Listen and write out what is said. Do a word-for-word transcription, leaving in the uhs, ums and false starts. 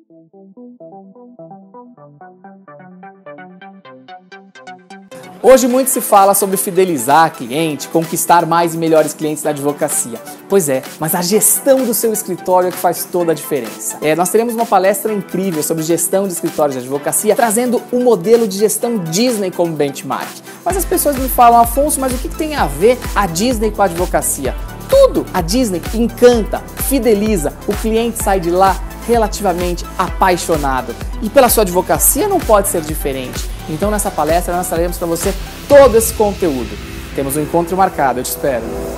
Hoje muito se fala sobre fidelizar cliente, conquistar mais e melhores clientes da advocacia. Pois é, mas a gestão do seu escritório é que faz toda a diferença. É, nós teremos uma palestra incrível sobre gestão de escritórios de advocacia, trazendo o modelo de gestão Disney como benchmark. Mas as pessoas me falam, Afonso, mas o que tem a ver a Disney com a advocacia? Tudo! A Disney encanta, fideliza, o cliente sai de lá relativamente apaixonado. E pela sua advocacia não pode ser diferente. Então nessa palestra nós traremos para você todo esse conteúdo. Temos um encontro marcado, eu te espero.